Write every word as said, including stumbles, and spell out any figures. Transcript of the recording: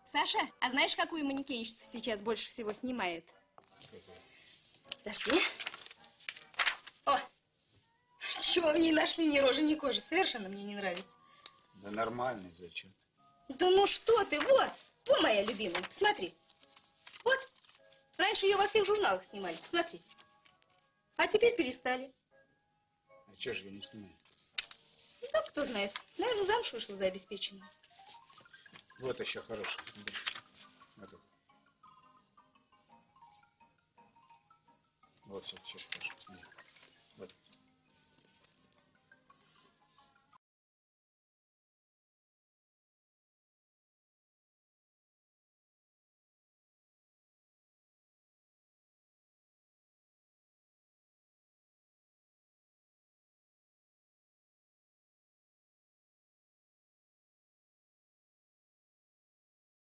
Саша, а знаешь, какую манекенщицу сейчас больше всего снимает? Подожди. О! Чего в ней нашли, ни рожи, ни кожи. Совершенно мне не нравится. Да нормальный, зачем ты? Да ну что ты, вот. Вот моя любимая, посмотри. Вот. Раньше ее во всех журналах снимали, посмотри. А теперь перестали. А че же я не снимаю? Ну, так кто знает. Наверное, замуж вышла за обеспеченную. Вот еще хороший, смотри. Вот это. Вот сейчас, сейчас покажу. Вот.